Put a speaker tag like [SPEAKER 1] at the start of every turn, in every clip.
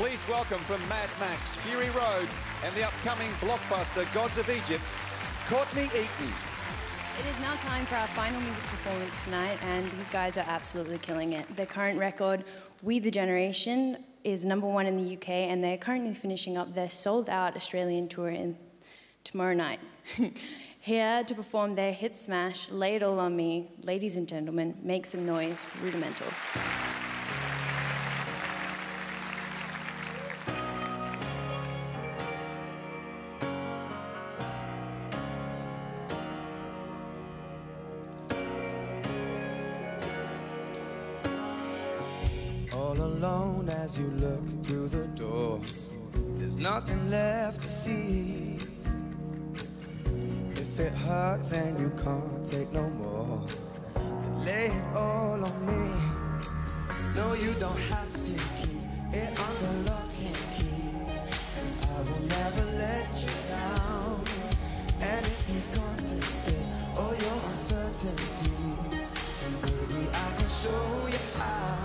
[SPEAKER 1] Please welcome from Mad Max, Fury Road, and the upcoming blockbuster Gods of Egypt, Courtney Eaton.
[SPEAKER 2] It is now time for our final music performance tonight, and these guys are absolutely killing it. Their current record, We the Generation, is #1 in the UK, and they're currently finishing up their sold-out Australian tour tomorrow night. Here to perform their hit smash, Lay It All On Me, ladies and gentlemen, make some noise, Rudimental.
[SPEAKER 3] All alone as you look through the door, there's nothing left to see. If it hurts and you can't take no more, then lay it all on me. No, you don't have to keep it under lock and key, 'cause I will never let you down. And if you contest it, all your uncertainty, then baby I can show you how.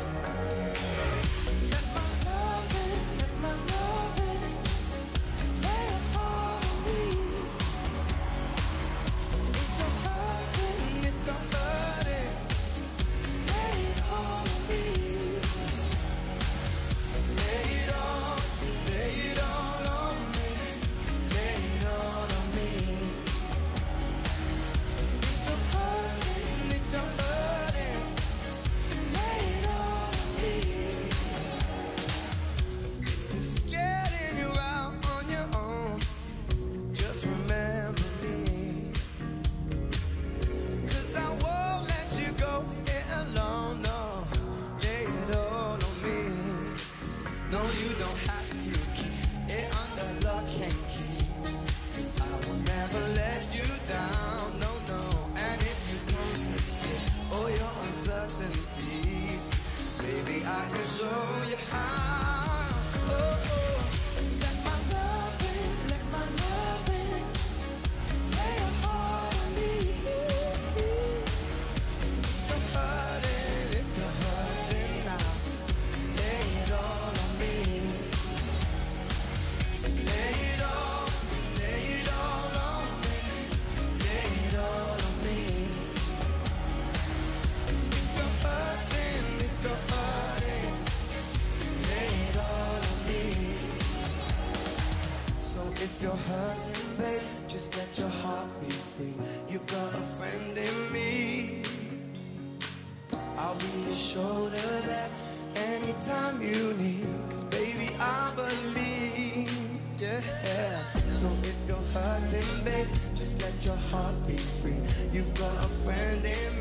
[SPEAKER 3] No, you don't have to keep it under lock and key, 'cause I will never let you down, no, no. And if you contest it, all your uncertainties, baby, I can show you how. Oh, oh. Let my love in, let my love in, lay your heart on me. If you're hurting, if you're hurting now, lay it all on me. Lay it all on me. Lay it all on me. If you're hurting, lay it all on me. So if you're hurting, babe, just let your heart be free. You've got a friend in me. I'll be your shoulder that anytime you need, 'cause baby I believe, yeah. So if you're hurting, babe, just let your heart be free. You've got a friend in me.